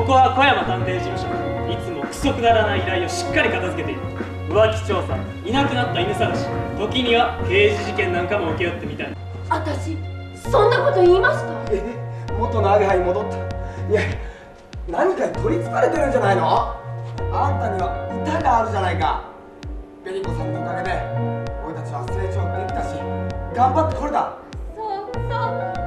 こは小山探偵事務所。いつもクソくだらない依頼をしっかり片付けている。浮気調査、いなくなった犬探し、時には刑事事件なんかも請け負ってみたい。 私そんなこと言いました？ 元のアゲハに戻った。いや、何かに取りつかれてるんじゃないの？あんたには歌があるじゃないか。紅子さんのおかげで俺たちは成長できたし、頑張ってこれだ。 そう